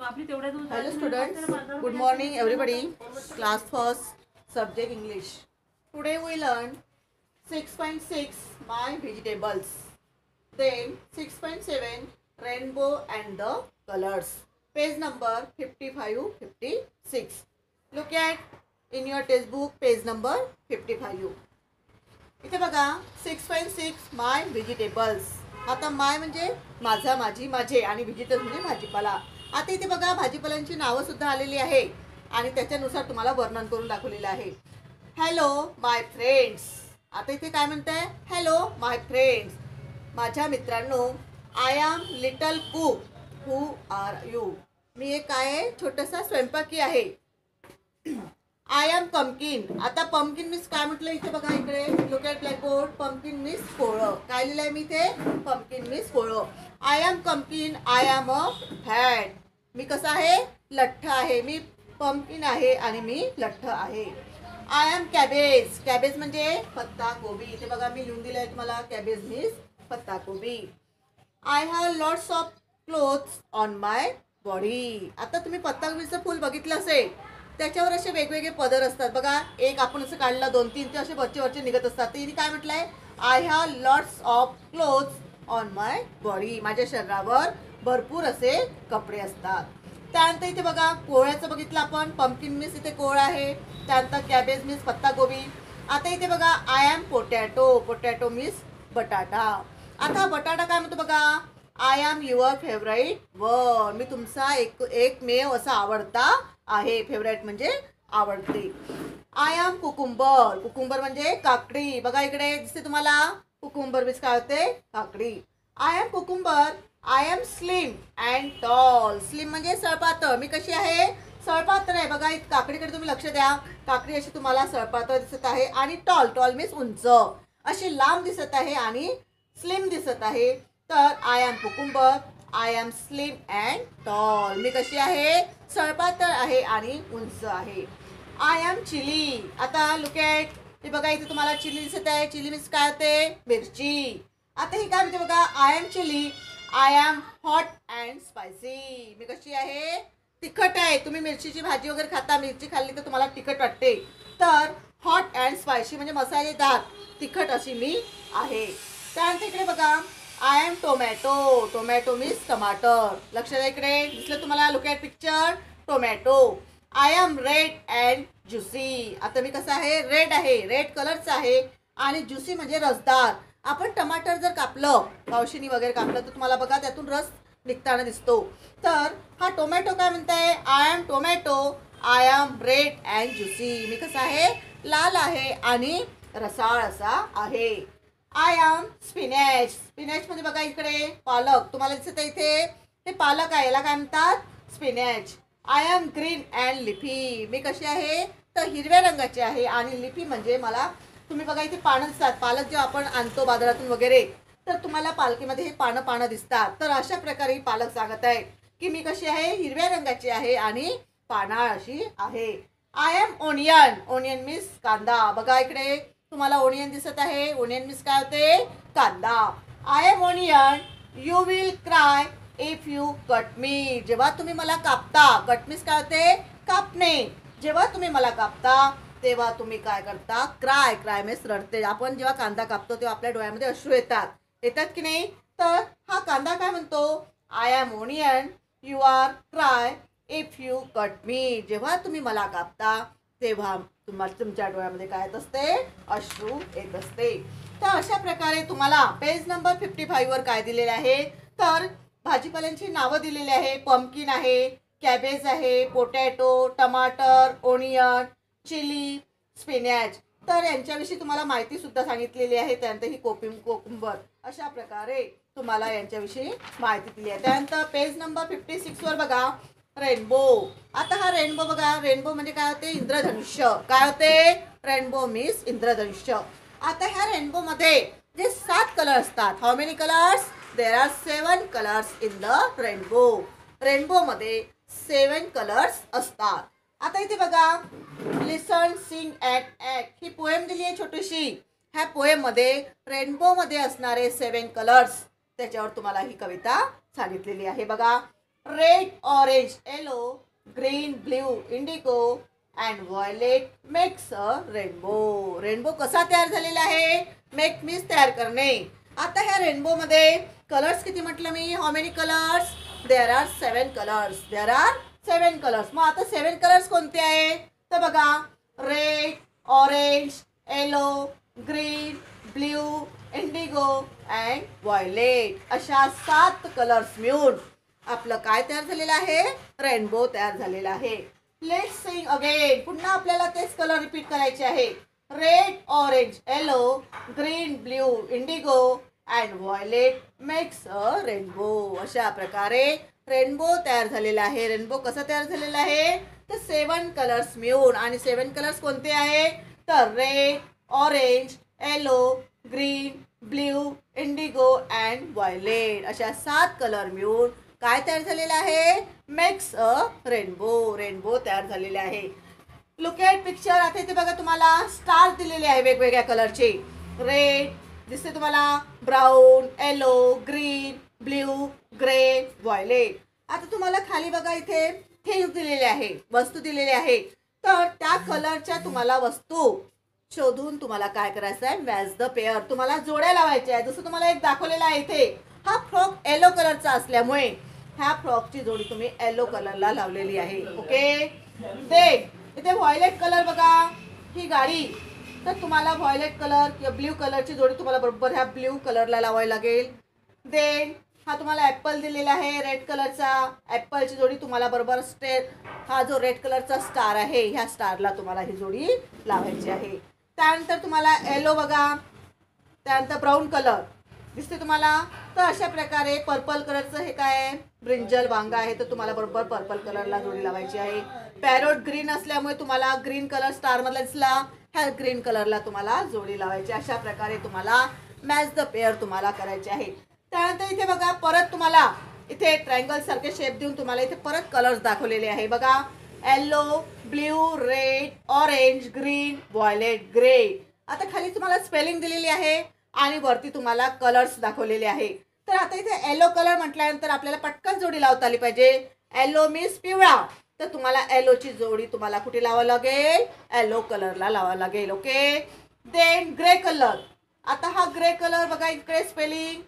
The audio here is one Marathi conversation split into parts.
Hello students, good morning everybody. Class first, subject English. Today we learn 6.6 My Vegetables. Then 6.7 Rainbow and the Colors. Page number 55-56. Look at in your textbook page number 55. इथे बघा 6.6 माय व्हेजिटेबल्स. आता माय म्हणजे माझा, माझी, माझे आणि व्हेजिटेबल्स म्हणजे भाजीपाला. आता इथे बघा भाजीपाल्यांची नावं सुद्धा आलेली आहे आणि त्याच्यानुसार तुम्हाला वर्णन करून दाखवलेलं आहे. Hello my friends. आता इथे काय म्हणताय? हॅलो माय फ्रेंड्स, माझ्या मित्रांनो. I am little cook. Who are you? मी एक काय आहे, छोटासा स्वयंपाकी आहे. I am pumpkin. आता पंपकिन मीन्स काय म्हटलं इथे बघा, इकडे look at blackboard. Pumpkin means कोळं. काय लिहिलं आहे मी इथे? पंपकिन मीन्स कोळं. I am pumpkin. I am a fat. मी कसा आहे? लठ्ठ आहे. मी पंपकिन आहे आणि मी लठ्ठ आहे. I M cabbage. कॅबेज म्हणजे पत्ता कोबी. इथे बघा मी लिहून दिलं आहे तुम्हाला, कॅबेज मीन्स पत्ता कोबी. I have lots of clothes on my body. आता तुम्ही पत्ताकोबीचं फूल बघितलं असेल, त्याच्यावर असे वेगवेगळे पदर असतात बघा. एक आपण असं काढलं, 2-3 ते असे वरचे निघत असतात. तर काय म्हटलंय? I have lots of clothes on my body. माझ्या शरीरावर भरपूर असे कपडे असतात. त्यानंतर इथे बघा कोळ्याचं बघितलं आपण. पंपकिन मीन्स इथे कोळ आहे. त्यानंतर कॅबेज मीन्स पत्ताकोबी. आता इथे बघा I am potato. Potato means बटाटा. आता बटाटा काय म्हणतो बघा? I am your favourite one. मी तुमचा एकमेव असा आवडता आहे. फेवरेट म्हणजे आवडते. I am cucumber. कुकुंबर म्हणजे काकडी. बघा इकडे दिसते तुम्हाला, कुकुंबर मीन्स काय होते? काकडी. I am cucumber. I am slim and tall. Slim म्हणजे सळपातळ. मी कशी आहे? सळपातळ आहे. बघा इथं काकडीकडे तुम्ही लक्ष द्या. काकडी अशी तुम्हाला सळपातळ दिसत आहे आणि टॉल. टॉल मीन्स उंच. अशी लांब दिसत आहे आणि स्लिम दिसत आहे. तर I am cucumber. I am slim and tall. मी कशी आहे? सळपातळ आहे आणि उंच आहे. I am chilli. आता लुक ॲट. हे बघा इथे तुम्हाला चिली दिसत आहे. चिली मीन्स काय होते? मिरची. आता ही काय म्हणते बघा? I am chilli. I am hot and spicy. मी कशी आहे? तिखट आहे. तुम्ही मिरचीची भाजी वगैरे खाता, मिरची खाल्ली तर तुम्हाला तिखट वाटते. तर हॉट अँड स्पायसी म्हणजे मसालेदार, तिखट अशी मी आहे. त्यानंतर इकडे बघा I am tomato. Tomato means टमाटर. लक्ष द्या इकडे दिसलं तुम्हाला, look at picture. Tomato. I am red and juicy. आता मी कसं आहे? रेड आहे. रेड कलरचं आहे आणि ज्युसी म्हणजे रसदार. आपण टमाटर जर कापलं, पावशीनी वगैरे कापलं, तर तुम्हाला बघा त्यातून रस निघताना दिसतो. तर हा टोमॅटो काय म्हणताय? I am tomato. I am red and juicy. मी कसं आहे? लाल आहे आणि रसाळ असा आहे. I M spinach. स्पिनॅच म्हणजे बघा इकडे पालक तुम्हाला दिसत आहे. इथे हे पालक आहे, याला काय म्हणतात? Spinach. I am green and leafy. मी कशी आहे? तर हिरव्या रंगाची आहे आणि लिफी म्हणजे मला, तुम्ही बघा इथे पानं दिसतात. पालक जेव्हा आपण आणतो बाजारातून वगैरे, तर तुम्हाला पालखीमध्ये हे पानं दिसतात. तर अशा प्रकारे ही पालक सांगत आहे की मी कशी आहे? हिरव्या रंगाची आहे आणि पानाळ अशी आहे. I am onion. Onion means कांदा. बघा इकडे तुम्हाला ओनियन दिसत आहे. ओनियन मीन्स काय होते? कांदा. I am onion. You will cry if you cut me. जेव्हा तुम्ही मला कापता, कट मीन्स काय होते? कापणे. जेव्हा तुम्ही मला कापता तेव्हा तुम्ही काय करता? क्राय. क्राय मीन्स रडते. आपण जेव्हा कांदा कापतो तेव्हा आपल्या डोळ्यामध्ये अश्रू येतात की नाही? तर हा कांदा काय म्हणतो? I am onion. You are cry if you cut me. जेव्हा तुम्ही मला कापता तेव्हा तुमच्या डोळ्यामध्ये काय येत असते? अश्रू येत असते. तर अशा प्रकारे तुम्हाला पेज नंबर 55 वर काय दिलेले आहे? तर भाजीपाल्यांची नावं दिलेली आहे. पंपकिन आहे, कॅबेज आहे, पोटॅटो, टमाटर, ओनियन, चिली, स्पिनॅच. तर यांच्याविषयी तुम्हाला माहिती सुद्धा सांगितलेली आहे. त्यानंतर ही कोकुंबर. अशा प्रकारे तुम्हाला यांच्याविषयी माहिती दिली आहे. त्यानंतर पेज नंबर 56 वर बघा रेनबो. आता हा रेनबो बघा. रेनबो म्हणजे काय होते? इंद्रधनुष्य. काय होते? रेनबो मीन्स इंद्रधनुष्य. आता ह्या रेनबो मध्ये जे 7 कलर असतात. How many colours? There are 7 colours in the rainbow. Rainbow मध्ये 7 कलर्स असतात. आता इथे बघा लिसन, सिंग अँड ॲक्ट ही पोएम दिली आहे छोटीशी. ह्या पोएम मध्ये रेनबो मध्ये असणारे 7 कलर्स, त्याच्यावर तुम्हाला ही कविता सांगितलेली आहे. बघा red orange yellow green blue indigo and violet makes a rainbow. Rainbow कसा तयार झालेला आहे? मेक मीन्स तयार करणे. आता ह्या रेनबोमध्ये कलर्स किती म्हटलं मी? How many colours? There are 7 colours. There are 7 colours. मग आता 7 कलर्स कोणते आहे? तर बघा, red orange yellow green blue indigo and violet अशा 7 कलर्स मिळून आपलं काय तयार झालेलं आहे? रेनबो तयार झालेला आहे. Let's sing again. पुन्हा आपल्याला तेच कलर रिपीट करायचे आहे. Red orange yellow green blue indigo and violet makes a rainbow. अशा प्रकारे रेनबो तयार झालेला आहे. रेनबो कसा तयार झालेला आहे? तर 7 कलर्स मिळून. आणि 7 कलर्स कोणते आहे? तर red orange yellow green blue indigo and violet अशा 7 कलर मिळून काय तयार झालेलं आहे? Makes a rainbow. रेनबो तयार झालेले आहे. Look at picture. आता इथे बघा तुम्हाला स्टार दिलेले आहे वेगवेगळ्या कलरचे. रेड दिसते तुम्हाला, brown yellow green blue grey violet. आता तुम्हाला खाली बघा इथे थिंग्स दिलेले आहे, वस्तू दिलेली आहे. तर त्या कलरच्या तुम्हाला वस्तू शोधून तुम्हाला काय करायचं आहे? Match the pair. तुम्हाला जोड्या लावायच्या आहे. जसं तुम्हाला एक दाखवलेला आहे इथे. हा फ्रॉक येलो कलरचा असल्यामुळे ह्या फ्रॉकची जोडी तुम्ही येलो कलरला लावलेली आहे. ओके. देख इथे व्हायलेट कलर बघा, ही गाडी. तर तुम्हाला व्हायलेट कलर किंवा ब्ल्यू कलरची जोडी तुम्हाला बरोबर ह्या ब्ल्यू कलरला लावावी लागेल. देन हा तुम्हाला ॲपल दिलेला आहे रेड कलरचा. ॲपलची जोडी तुम्हाला बरोबर हा जो रेड कलरचा स्टार आहे ह्या स्टारला तुम्हाला ही जोडी लावायची आहे. त्यानंतर तुम्हाला येलो बघा, त्यानंतर ब्राऊन कलर दिसते तुम्हाला. तर अशा प्रकारे पर्पल कलरचं हे काय आहे? ब्रिंजल वांगा आहे. तर तुम्हाला बरोबर पर्पल कलरला जोडी लावायची आहे. पॅरोट ग्रीन असल्यामुळे तुम्हाला ग्रीन कलर स्टारमधला दिसला, ह्या ग्रीन कलरला तुम्हाला जोडी लावायची. अशा प्रकारे तुम्हाला मॅच द पेअर तुम्हाला करायचे आहे. त्यानंतर इथे बघा परत तुम्हाला इथे ट्रायंगल सारखे शेप देऊन तुम्हाला इथे परत कलर्स दाखवलेले आहे बघा. Yellow blue red orange green violet grey. आता खाली तुम्हाला स्पेलिंग दिलेली आहे आणि वरती तुम्हाला कलर्स दाखवलेले आहे. तर आता इथे येलो कलर म्हटल्यानंतर आपल्याला पटकन जोडी लावता आली पाहिजे. येलो मीन्स पिवळा. तर तुम्हाला येलोची जोडी तुम्हाला कुठे लावावं लागेल? येलो कलरला लावावं लागेल. ओके. Then grey colour. आता हा ग्रे कलर बघा इकडे स्पेलिंग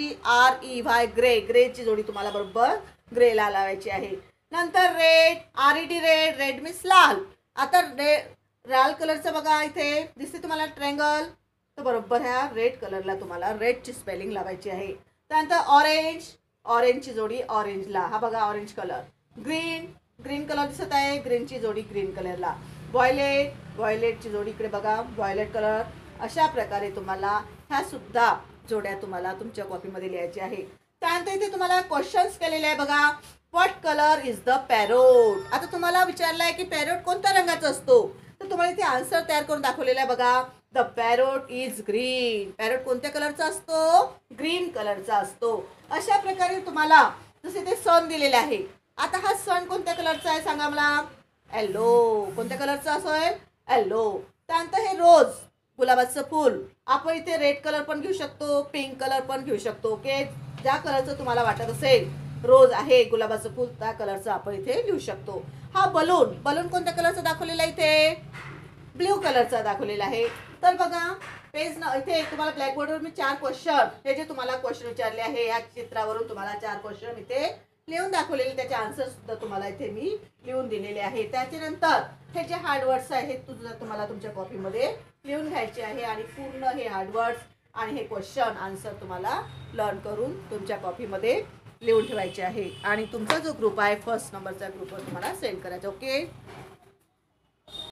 GREY ग्रे. ग्रेची जोडी तुम्हाला बरोबर ग्रेला लावायची आहे. नंतर red RED red. Red means लाल. आता लाल कलरचं बघा इथे दिसते तुम्हाला ट्रायंगल. तर बरोबर ह्या रेड कलरला तुम्हाला रेडची स्पेलिंग लावायची आहे. त्यानंतर ऑरेंज. ऑरेंजची जोडी ऑरेंजला. हा बघा orange colour. Green. Green colour दिसत आहे. ग्रीनची जोडी ग्रीन कलरला. व्हायलेट. व्हायलेटची जोडी इकडे बघा व्हायलेट कलर. अशा प्रकारे तुम्हाला ह्या सुद्धा जोड्या तुम्हाला तुमच्या कॉपीमध्ये लिहायची आहे. त्यानंतर इथे तुम्हाला क्वेश्चन्स केलेले आहे बघा. What colour is the parrot. आता तुम्हाला विचारलं आहे की पॅरोट कोणत्या रंगाचा असतो. तर तुम्हाला इथे आन्सर तयार करून दाखवलेला आहे बघा. The parrot is green. Parrot कोणत्या कलरचा असतो? ग्रीन कलरचा असतो. अशा प्रकारे तुम्हाला जसे ते सन दिलेले आहे. आता हा सन कोणत्या कलरचा आहे सांगा मला? येलो. कोणत्या कलरचा असेल? येलो. त्यानंतर हे रोज गुलाबाचं फूल. आपण इथे रेड कलर पण घेऊ शकतो, पिंक कलर पण घेऊ शकतो. ओके. ज्या कलरचं तुम्हाला वाटत असेल रोज आहे गुलाबाचं फूल त्या कलरचं आपण इथे लिहू शकतो. हा बलून. बलून कोणत्या कलरचा दाखवलेला इथे? ब्ल्यू कलरचा दाखवलेला आहे. तर बघा पेज इथे तुम्हाला ब्लॅकबोर्डवर मी 4 क्वेश्चन हे जे तुम्हाला क्वेश्चन विचारले आहे या चित्रावरून तुम्हाला 4 क्वेश्चन इथे लिहून दाखवलेले. त्याचे आन्सर सुद्धा तुम्हाला इथे मी लिहून दिलेले आहे. त्याच्यानंतर हे जे हार्डवर्ड्स आहेत तुम्हाला तुमच्या कॉपीमध्ये लिहून घ्यायचे आहे आणि पूर्ण हे हार्डवर्ड्स आणि हे क्वेश्चन आन्सर तुम्हाला लर्न करून तुमच्या कॉपीमध्ये लिहून ठेवायचे आहे. आणि तुमचा जो ग्रुप आहे फर्स्ट नंबरचा ग्रुपवर तुम्हाला सेंड करायचा. ओके.